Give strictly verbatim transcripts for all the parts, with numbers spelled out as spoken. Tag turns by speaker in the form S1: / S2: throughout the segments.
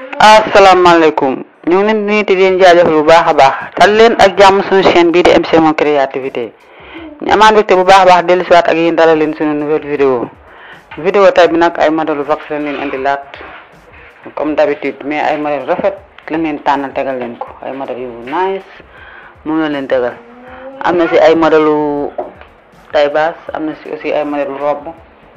S1: asalaamaaleykum ñu ngi leen di nuyu di leen jaajëfal bu baax a baax dal leen ak jàmm suñu chaîne bii di M C Mon créativité ñu amaan mbégte bu baax a baax dellu siwaat ak yéen dalal leen suñu nouvelle vidéo vidéo tay bi nag ay modèle vax lañ leen indi laat comme d'habitude mais ay modèle rafet lañ leen tànnal tegal leen ko ay modèle yu nice moom la leen tegal am na si ay modèle taille basse am na si aussi ay modèle robe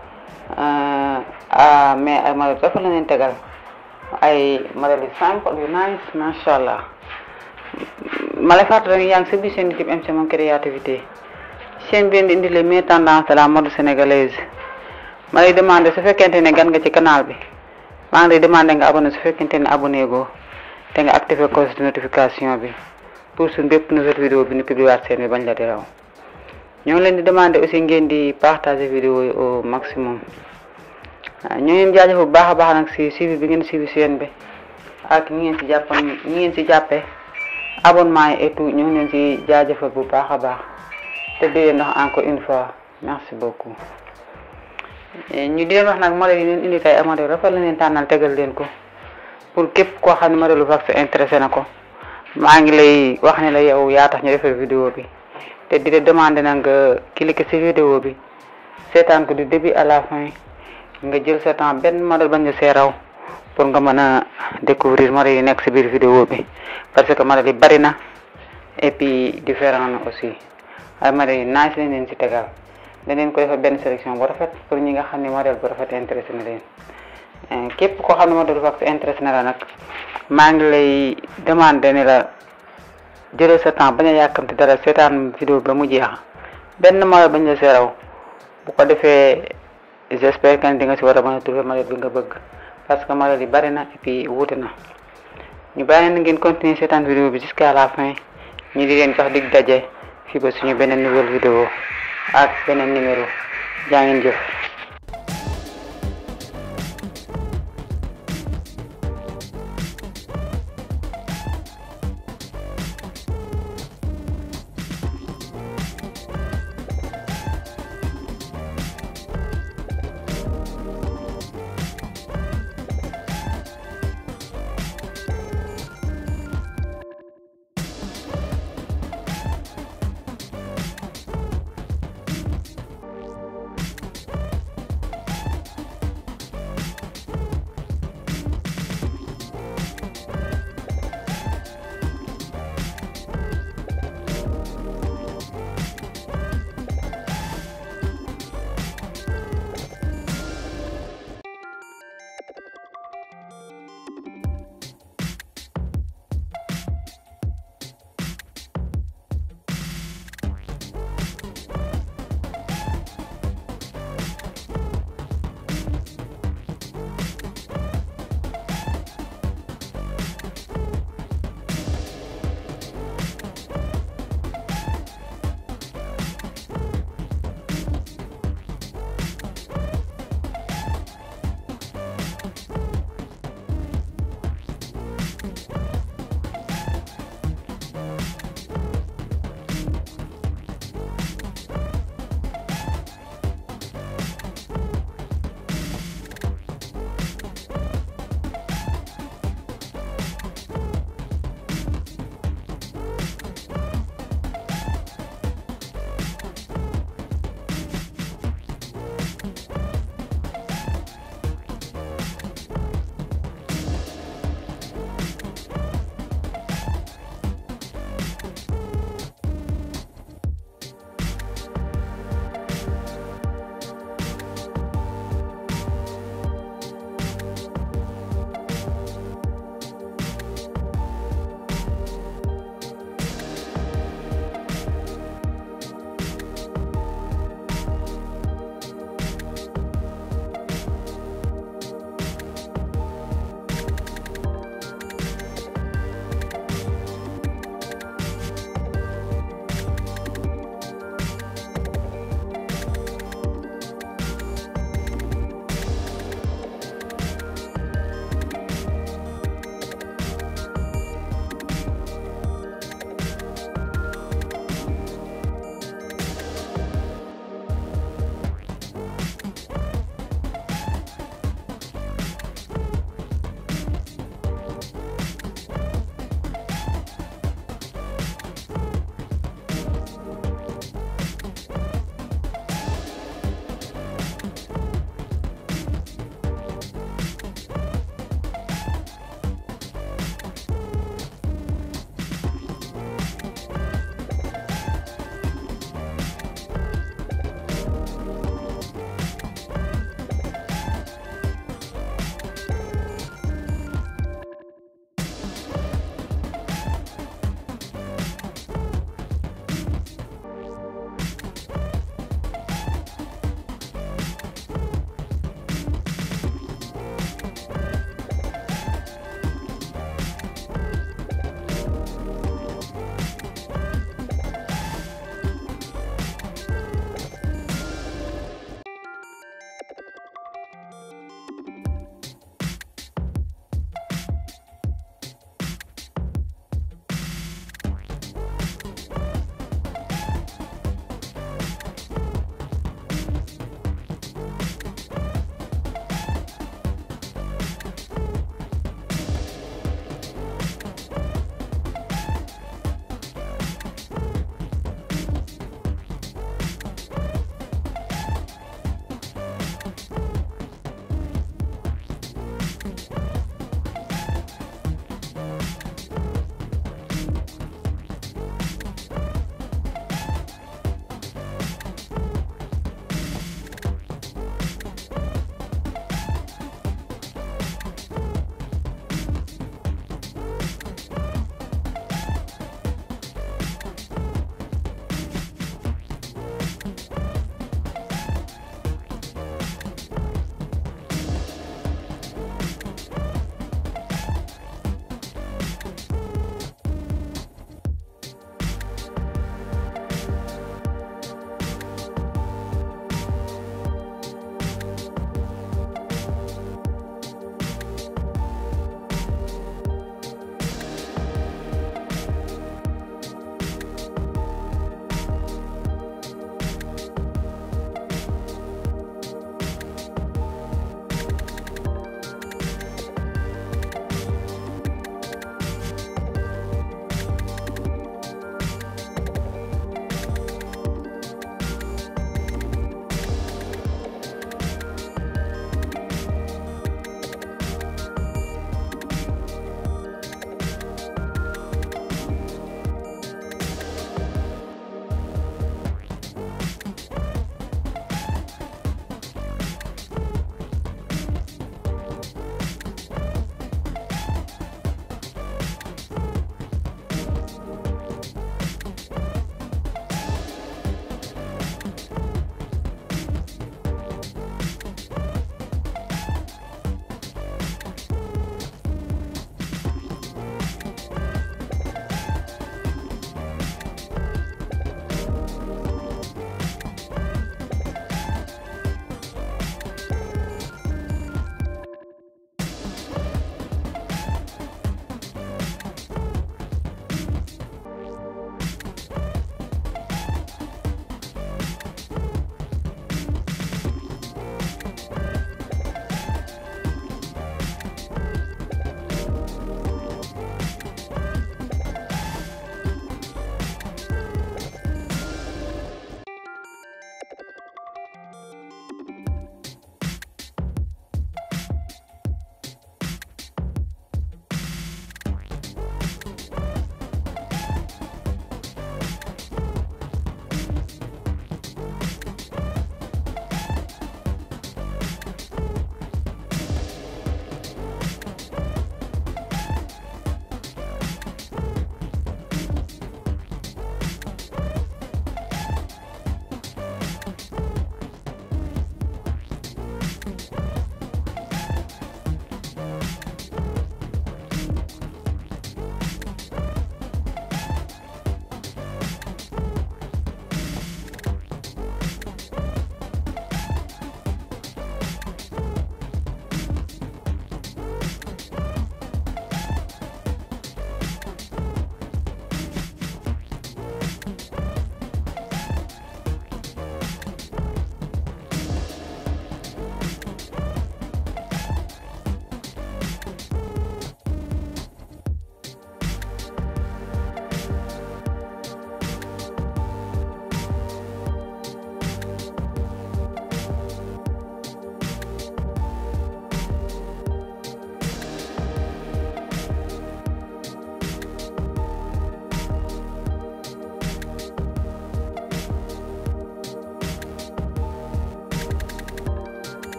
S1: ah mais ay modèle rafet lañ leen tegal ay modèle yu simple yu nice macha allah ma lay fàttali rek yaa ngi si biir seen YouTube M C Mon créativité chaîne bi di indi les meilleures tendances de la mode sénégalaise ma lay demandé su fekkente ne gan nga ci canal bi maa ngi lay demandé nga abonné su fekkente ne abonné go te nga activé cloche de notification bi pour suñ bépp nouvelle vidéo bi ñu publiwaat seen bi bañ la di raw ñoo ngi leen di demandé aussi ngeen di partager vidéo yi au maximum ñu ngi leen jaajëf bu baax a baax nag si suivi bi ngeen suivi chaîne bi ak ñi ngeen si jàppan ñi ngeen si jàppee abonnement yi et tout ñu ngi leen si jaajëfal bu baax a baax te di leen wax encore une fois merci beaucoup ñu di leen wax nag modèle yi leen indi tey ay modèle rafet la leen tànnal tegal leen ko pour képp koo xam ne modèle vax intéressé na ko maa ngi lay wax ne la yow yaa tax ñu defal vidéo bi te di la demander na nga cliquer si vidéo bi seetaan ko du début à la fin nga jël sa temps benn modèle bañ a seeraw pour nga mën a découvrir modèle yi nekk si biir vidéo bi parce que modèle yi bari na et puis différent na aussi ay modèle yi nice lañ leen si tegal daneen ko defal benn sélection bu rafet pour ñi nga xam ne modèle bu rafet intéressé na leen képp koo xam ne modèle vax intéressé na la nag maa ngi lay demander ne la jëlee sa temps bañ a yàkkamti dara seetaan vidéo ba mu jeex benn modèle bañ la seeraw bu ko defee j'espère que di nga si war a mën a trouver modèle bi nga bëgg parce que modèle yi bari na et puis wuute na ñu bàyyi na ngeen continuer seetaan vidéo bi jusqu'à la fin ñu di leen jox dig daje fii ba suñu beneen nouvelle vidéo ak beneen numéro jaa ngeen jëf